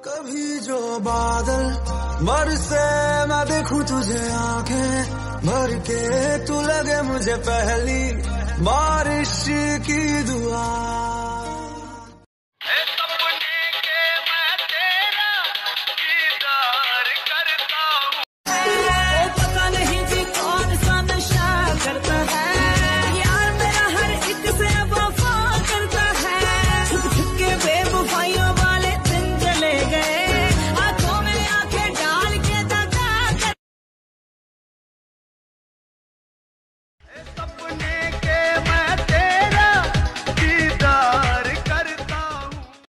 कभी जो बादल बरसे मैं देखूं तुझे आंखें भर के, तू लगे मुझे पहली बारिश की दुआ।